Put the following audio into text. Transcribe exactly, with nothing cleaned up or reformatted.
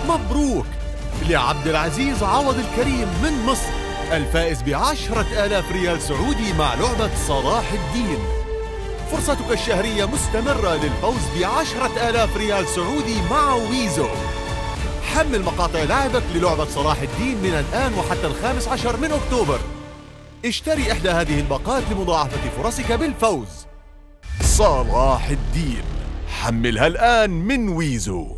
مبروك لعبد العزيز عوض الكريم من مصر، الفائز بعشرة آلاف ريال سعودي مع لعبة صلاح الدين. فرصتك الشهرية مستمرة للفوز بعشرة آلاف ريال سعودي مع ويزو. حمل مقاطع لعبك للعبة صلاح الدين من الآن وحتى الخامس عشر من أكتوبر. اشتري إحدى هذه الباقات لمضاعفة فرصك بالفوز. صلاح الدين، حملها الآن من ويزو.